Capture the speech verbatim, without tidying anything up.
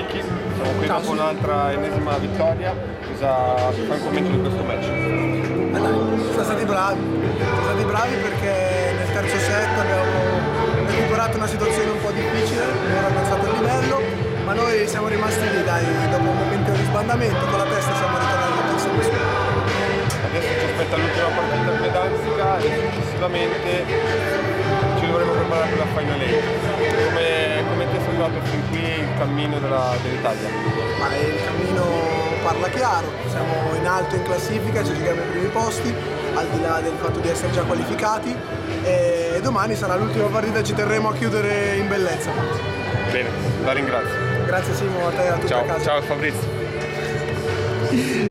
Franchi, siamo qui dopo un'altra ennesima vittoria. Cosa fai un commento di questo match? Eh dai, siamo stati bravi, siamo stati bravi perché nel terzo set abbiamo recuperato una situazione un po' difficile, ora abbiamo alzato il livello, ma noi siamo rimasti lì, dai, dopo un momento di sbandamento, con la testa siamo ritornati al prossimo scopo. Adesso ci aspetta l'ultima partita in Medanzica e successivamente ci dovremo preparare per la Final Eight. Come, come ti è sembrato fin qui il cammino dell'Italia? Ma il cammino parla chiaro, siamo in alto in classifica, ci giochiamo ai primi posti, al di là del fatto di essere già qualificati, e domani sarà l'ultima partita, ci terremo a chiudere in bellezza. Bene, la ringrazio. Grazie Simo, a te e a tutta Ciao, casa. ciao Fabrizio.